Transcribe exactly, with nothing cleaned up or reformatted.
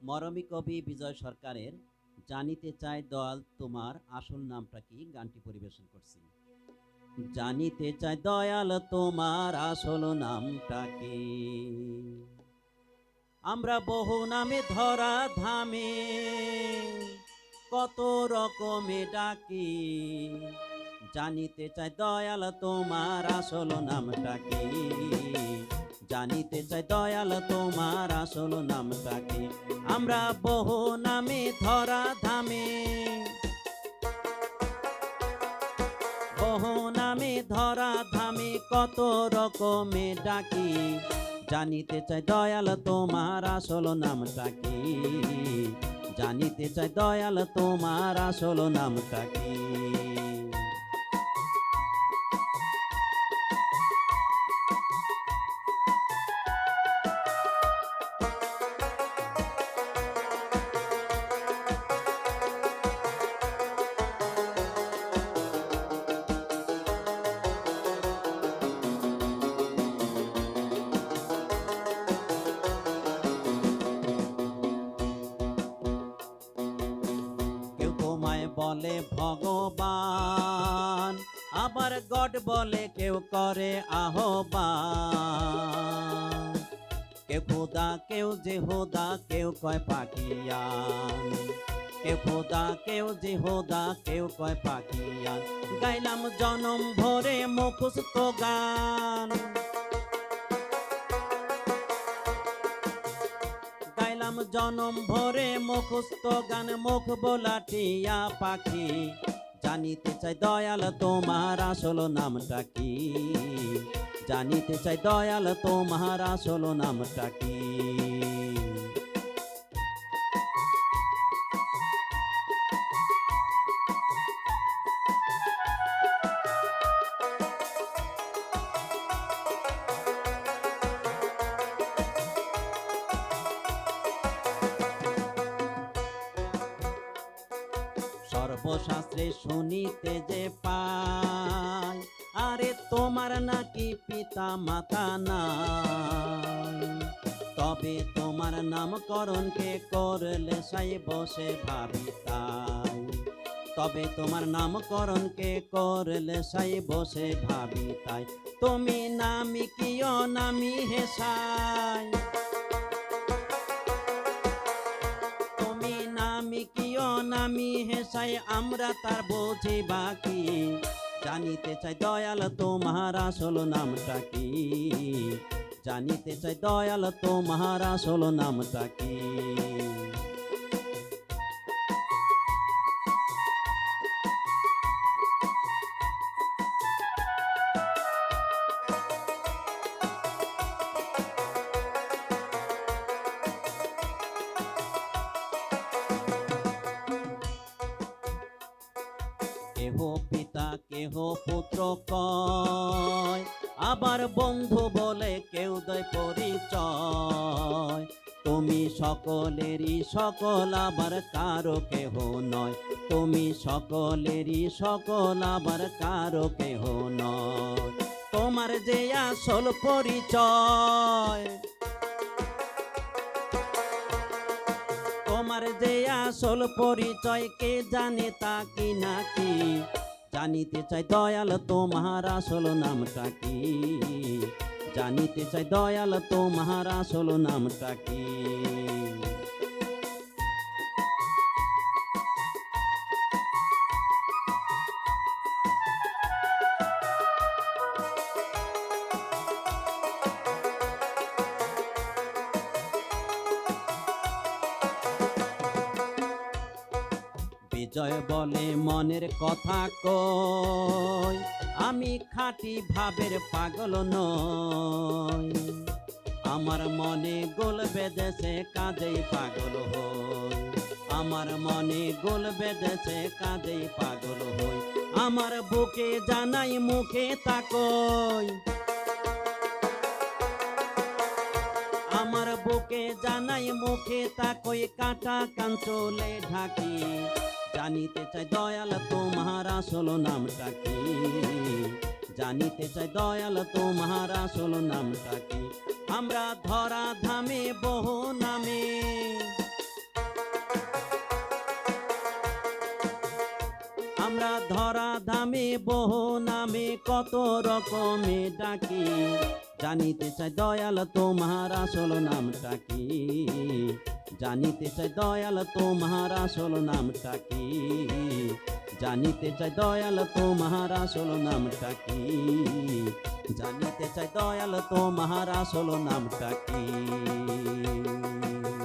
মরমী কবি বিজয় সরকারের জানিতে চাই দয়াল তোমার আসল নামটা কি গানটি পরিবেশন করছি। জানিতে চাই দয়াল তোমার আসল নামটা কি, আমরা বহু নামে ধরা ধামে কত রকমে ডাকি। জানিতে চাই দয়াল তোমার আসল নামটা কি, জানিতে চাই দয়াল তোমার আসল নামটা কি। আমরা বহু নামে ধরা ধামে বহু নামে ধরা ধামে কত রকমে ডাকি। জানিতে চাই দয়াল তোমার আসল নামটা কি, জানিতে চাই দয়াল তোমার আসল নামটা কি। বলে ভগবান আবার গড বলে কেউ করে আহ্বান। কেউ খোদা কেউ জেহুদা কেউ কয় পাখিয়ান, কেউ খোদা কেউ জেহুদা কেউ কয় পাখিয়ান। গাইলাম জনম ভরে মুখস্থ গান, গাইলাম জনম ভরে মুখস্থ গান মুখ বোলা টিয়া পাখি। জানিতে চাই দয়াল তোমার আসল নামটা কি, জানিতে চাই দয়াল তোমার আসল নামটা কি। সর্বশাস্ত্রে শুনিতে যে পাই, আরে তোমার নাকি পিতা মাতা নাই। তবে তোমার নামকরণ কে করলে সাই বসে ভাবি তাই, তবে তোমার নামকরণ কে করলে সাই বসে ভাবি তাই। তুমি নামি কি অনামি হেসাই, নামি হেসাই আমরা তার বোঝে বাকি। জানিতে চাই দয়াল তোমার আসল নামটা কি, জানিতে চাই দয়াল তোমার আসল নামটা কি। কেহ পিতা কেহ পুত্র কয়, আবার বন্ধু বলে কেউ দয় পরিচয়। তুমি সকলেরই সকল আবার কারো কেহ নয়, তুমি সকলেরই সকল আবার কারো কেহ নয়। তোমার যে আসল পরিচয়, তোমার যে আসল পরিচয় কে জানে তা কি নাকি। জানিতে চাই দয়াল তোমার আসল নামটা কি, জানিতে চাই দয়াল তোমার আসল নামটা কি। বিজয় বলে মনের কথা কই, আমি খাঁটি ভাবের পাগল নই। আমার মনে গোল বেঁধেছে কাজেই পাগল হই, আমার মনে গোল বেঁধেছে কাজেই পাগল হই। আমার বুকে জানাই মুখে তাকই, আমার বুকে জানাই মুখে তাকই কাটা কাঞ্চলে ঢাকি। জানিতে চাই দয়াল তোমার আসল নামটা কি, জানিতে চাই দয়াল তোমার আসল নামটা কি। আমরা ধরা ধামে বহু নামে ধরাধামে বহু নামে কত রকমে ডাকি, জানিতে চাই দয়াল তোমার আসল নামটা কি, জানিতে চাই দয়াল তোমার আসল নামটা কি, জানিতে চাই দয়াল তোমার আসল নামটা কি, জানিতে চাই দয়াল তোমার আসল নামটা কি।